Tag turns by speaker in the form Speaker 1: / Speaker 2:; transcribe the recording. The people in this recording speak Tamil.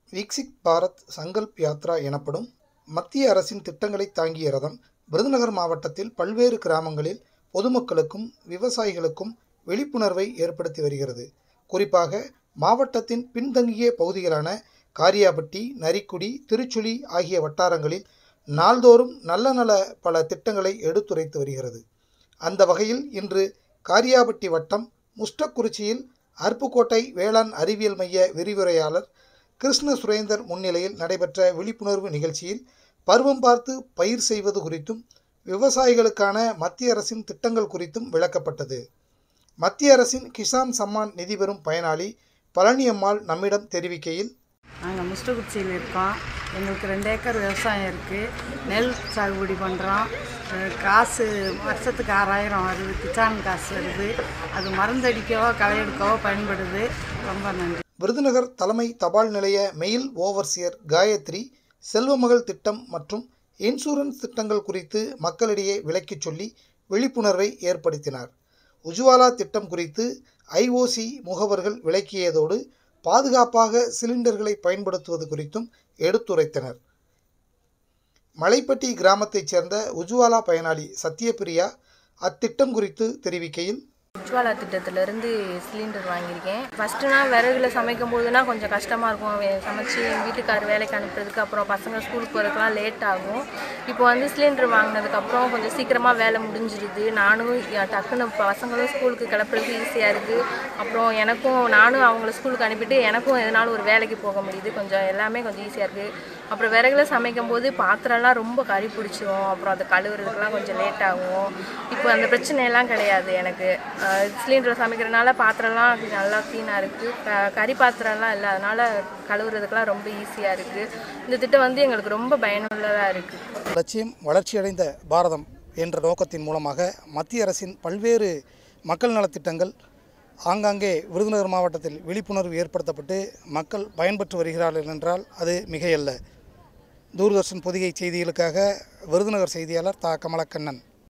Speaker 1: விக்சித் பாரத் சங்கல்ப் யாத்ரா எனப்படும் மத்திய அரசின் திட்டங்களை தாங்கிய ரதம் விருதுநகர் மாவட்டத்தில் பல்வேறு கிராமங்களில் பொதுமக்களுக்கும் விவசாயிகளுக்கும் விழிப்புணர்வை ஏற்படுத்தி வருகிறது. குறிப்பாக மாவட்டத்தின் பின்தங்கிய பகுதிகளான காரியாபட்டி, நரிக்குடி, திருச்சுழி ஆகிய வட்டாரங்களில் நாள்தோறும் நல்ல பல திட்டங்களை எடுத்துரைத்து வருகிறது. அந்த வகையில் இன்று காரியாபட்டி வட்டம் முஷ்டக்குறிச்சியில் அருப்புக்கோட்டை வேளாண் அறிவியல் மைய விரிவுரையாளர் கிருஷ்ண சுரேந்தர் முன்னிலையில் நடைபெற்ற விழிப்புணர்வு நிகழ்ச்சியில் பருவம் பார்த்து பயிர் செய்வது குறித்தும் விவசாயிகளுக்கான மத்திய அரசின் திட்டங்கள் குறித்தும் விளக்கப்பட்டது. மத்திய அரசின் கிசான் சம்மான் நிதி பெறும் பயனாளி பழனியம்மாள் நம்மிடம் தெரிவிக்கையில்,
Speaker 2: நாங்கள் முஷ்டக்குறிச்சியில் இருக்கோம். எங்களுக்கு 2 ஏக்கர் விவசாயம் இருக்குது. நெல் சாகுபடி பண்ணுறோம். காசு வருஷத்துக்கு 6000 வருது. கிசான் காசு வருது. அது மருந்தடிக்கவோ களை எடுக்கவோ பயன்படுது. ரொம்ப நன்றி.
Speaker 1: விருதுநகர் தலைமை தபால் நிலைய மெயில் ஓவர்சியர் காயத்ரி செல்வமகள் திட்டம் மற்றும் இன்சூரன்ஸ் திட்டங்கள் குறித்து மக்களிடையே விளக்கிச் சொல்லி விழிப்புணர்வை ஏற்படுத்தினார். உஜ்வாலா திட்டம் குறித்து ஐஓசி முகவர்கள் விளக்கியதோடு பாதுகாப்பாக சிலிண்டர்களை பயன்படுத்துவது குறித்தும் எடுத்துரைத்தனர். மலைப்பட்டி கிராமத்தைச் சேர்ந்த உஜ்வாலா பயனாளி சத்யபிரியா அத்திட்டம் குறித்து தெரிவிக்கையில்,
Speaker 3: உஜ்வாலா திட்டத்திலேருந்து சிலிண்டர் வாங்கியிருக்கேன். ஃபஸ்ட்டு நான் விறகுல சமைக்கும் போதுனா கொஞ்சம் கஷ்டமாக இருக்கும். சமைச்சு வீட்டுக்கார் வேலைக்கு அனுப்புறதுக்கு, அப்புறம் பசங்க ஸ்கூலுக்கு போகிறதுக்குலாம் லேட் ஆகும். இப்போ வந்து சிலிண்டர் வாங்கினதுக்கப்புறம் கொஞ்சம் சீக்கிரமாக வேலை முடிஞ்சிடுது. நானும் டக்குன்னு பசங்களும் ஸ்கூலுக்கு கிளப்புறதுக்கு ஈஸியாக இருக்குது. அப்புறம் நானும் அவங்கள ஸ்கூலுக்கு அனுப்பிட்டு எனக்கும் எதனாலும் ஒரு வேலைக்கு போக முடியுது. கொஞ்சம் எல்லாமே கொஞ்சம் ஈஸியாக இருக்குது. அப்புறம் விறகுல சமைக்கும் போது பாத்திரம்லாம் ரொம்ப கறி பிடிச்சிரும். அப்புறம் அதை கழுவுறதுக்கெலாம் கொஞ்சம் லேட் ஆகும். இப்போ அந்த பிரச்சனையெல்லாம் கிடையாது எனக்கு. சிலிண்டரில் சமைக்கிறதுனால பாத்திரம்லாம் நல்லா க்ளீனாக இருக்குது. கறி பாத்திரம்லாம் இல்லை, அதனால் கழுவுறதுக்கெலாம் ரொம்ப ஈஸியாக இருக்குது. இந்த திட்டம் வந்து எங்களுக்கு ரொம்ப பயனுள்ளதாக இருக்குது.
Speaker 1: லட்சியம் வளர்ச்சியடைந்த பாரதம் என்ற நோக்கத்தின் மூலமாக மத்திய அரசின் பல்வேறு மக்கள் நலத்திட்டங்கள் ஆங்காங்கே விருதுநகர் மாவட்டத்தில் விழிப்புணர்வு ஏற்படுத்தப்பட்டு மக்கள் பயன்பெற்று வருகிறார்கள் என்றால் அது மிகையல்ல. தூர்தர்ஷன் பொதிகை செய்திகளுக்காக விருதுநகர் செய்தியாளர் தா. கமலக்கண்ணன்.